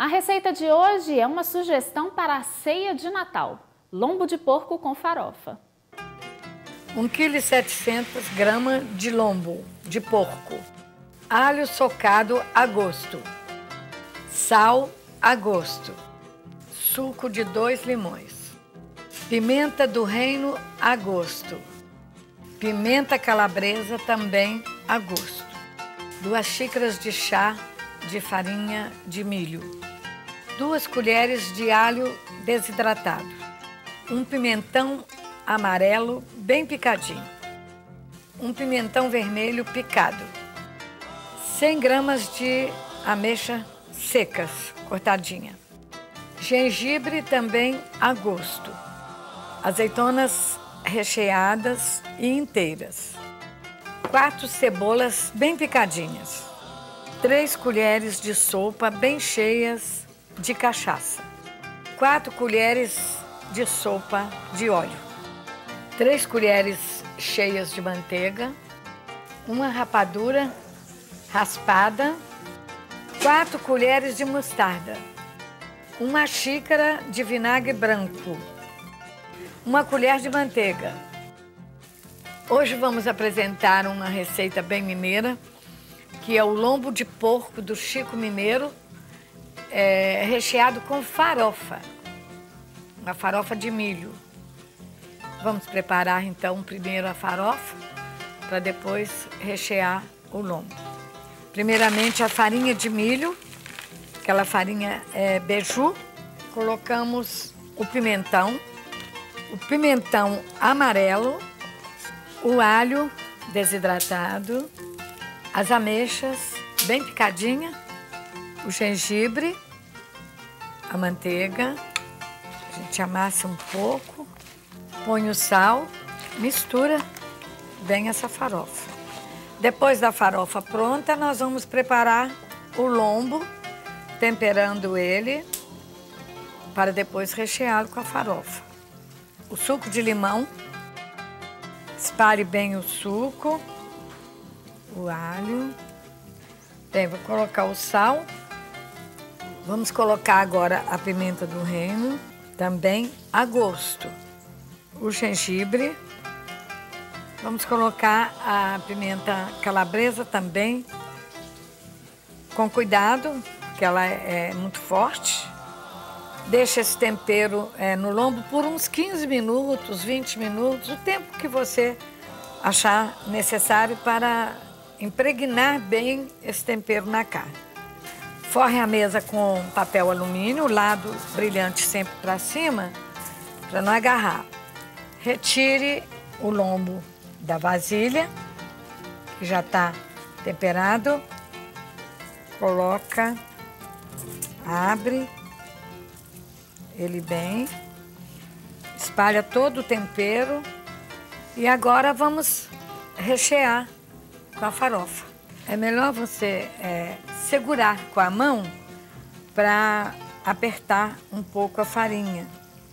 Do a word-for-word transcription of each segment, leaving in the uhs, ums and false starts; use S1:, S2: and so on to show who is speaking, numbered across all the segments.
S1: A receita de hoje é uma sugestão para a ceia de Natal: lombo de porco com farofa.
S2: um vírgula sete gramas de lombo de porco, alho socado a gosto, sal a gosto, suco de dois limões, pimenta do reino a gosto, pimenta calabresa também a gosto, duas xícaras de chá de farinha de milho, duas colheres de alho desidratado, um pimentão amarelo bem picadinho, um pimentão vermelho picado, cem gramas de ameixa secas, cortadinha, gengibre também a gosto, azeitonas recheadas e inteiras, quatro cebolas bem picadinhas, três colheres de sopa bem cheias de cachaça, quatro colheres de sopa de óleo, três colheres cheias de manteiga, uma rapadura raspada, quatro colheres de mostarda, uma xícara de vinagre branco, uma colher de manteiga. Hoje vamos apresentar uma receita bem mineira, que é o lombo de porco do Chico Mineiro, é, recheado com farofa, uma farofa de milho. Vamos preparar então primeiro a farofa, para depois rechear o lombo. Primeiramente a farinha de milho, aquela farinha é, beiju. Colocamos o pimentão, o pimentão amarelo, o alho desidratado, as ameixas bem picadinha, o gengibre, a manteiga. A gente amassa um pouco, põe o sal, mistura bem essa farofa. Depois da farofa pronta, nós vamos preparar o lombo, temperando ele, para depois recheá-lo com a farofa. O suco de limão, espalhe bem o suco, o alho. Bem, vou colocar o sal. Vamos colocar agora a pimenta do reino, também a gosto. O gengibre. Vamos colocar a pimenta calabresa também, com cuidado, porque ela é muito forte. Deixa esse tempero é, no lombo por uns quinze minutos, vinte minutos, o tempo que você achar necessário para impregnar bem esse tempero na carne. Forre a mesa com papel alumínio, o lado brilhante sempre para cima, para não agarrar. Retire o lombo da vasilha, que já está temperado. Coloca, abre ele bem, espalha todo o tempero e agora vamos rechear com a farofa. É melhor você é, segurar com a mão para apertar um pouco a farinha.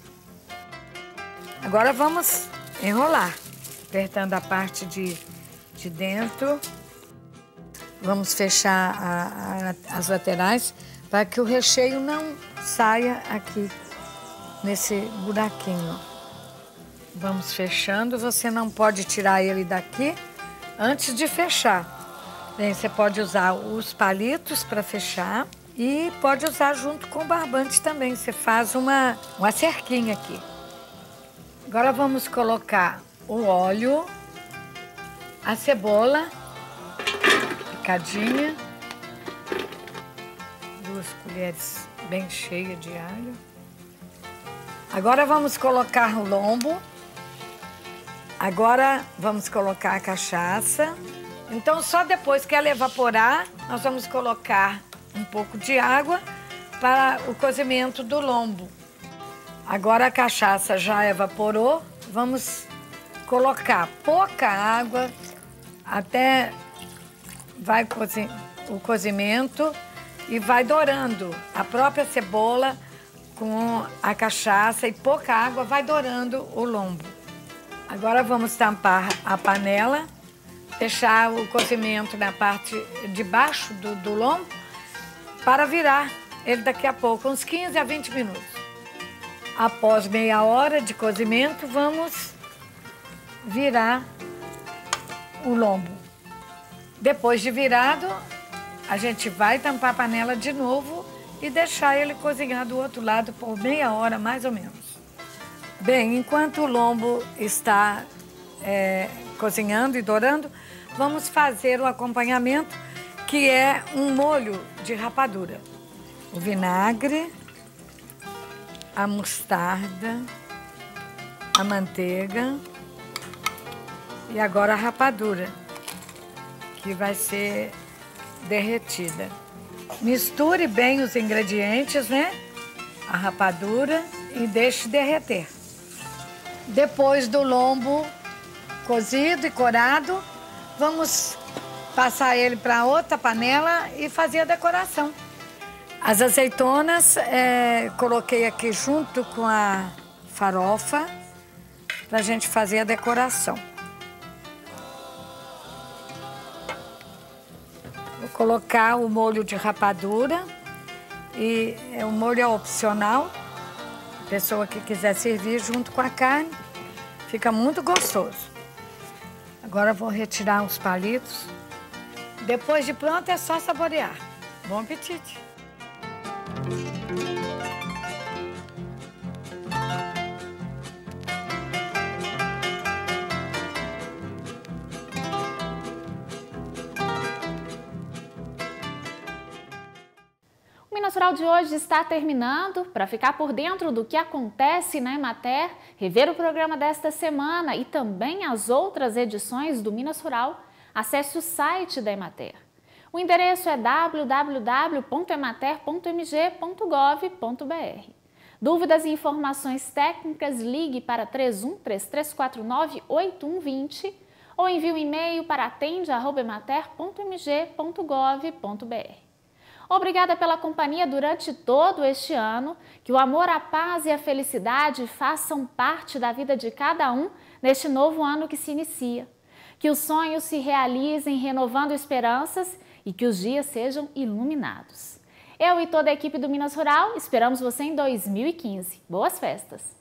S2: Agora vamos enrolar, apertando a parte de, de dentro. Vamos fechar a, a, as laterais para que o recheio não saia aqui nesse buraquinho. Vamos fechando, você não pode tirar ele daqui antes de fechar. Bem, você pode usar os palitos para fechar e pode usar junto com o barbante também. Você faz uma, uma cerquinha aqui. Agora vamos colocar o óleo, a cebola picadinha, duas colheres bem cheias de alho. Agora vamos colocar o lombo. Agora vamos colocar a cachaça. Então só depois que ela evaporar, nós vamos colocar um pouco de água para o cozimento do lombo. Agora a cachaça já evaporou, vamos colocar pouca água até vai cozi- o cozimento e vai dourando. A própria cebola com a cachaça e pouca água vai dourando o lombo. Agora vamos tampar a panela, deixar o cozimento na parte de baixo do, do lombo para virar ele daqui a pouco, uns quinze a vinte minutos. Após meia hora de cozimento, vamos virar o lombo. Depois de virado, a gente vai tampar a panela de novo e deixar ele cozinhar do outro lado por meia hora, mais ou menos. Bem, enquanto o lombo está é, cozinhando e dourando, vamos fazer o acompanhamento, que é um molho de rapadura. O vinagre, a mostarda, a manteiga e agora a rapadura, que vai ser derretida. Misture bem os ingredientes, né? A rapadura e deixe derreter. Depois do lombo cozido e corado, vamos passar ele para outra panela e fazer a decoração. As azeitonas é, coloquei aqui junto com a farofa para a gente fazer a decoração. Vou colocar o molho de rapadura e é, o molho é opcional. A pessoa que quiser servir junto com a carne, fica muito gostoso. Agora vou retirar os palitos. Depois de pronto é só saborear. Bom apetite!
S1: O Minas Rural de hoje está terminando. Para ficar por dentro do que acontece na Emater, rever o programa desta semana e também as outras edições do Minas Rural, acesse o site da Emater. O endereço é w w w ponto emater ponto m g ponto gov ponto b r. Dúvidas e informações técnicas, ligue para três um três três quatro nove oito um dois zero ou envie um e-mail para atende arroba emater ponto m g ponto gov ponto b r. Obrigada pela companhia durante todo este ano. Que o amor, a paz e a felicidade façam parte da vida de cada um neste novo ano que se inicia. Que os sonhos se realizem renovando esperanças e que os dias sejam iluminados. Eu e toda a equipe do Minas Rural esperamos você em dois mil e quinze. Boas festas!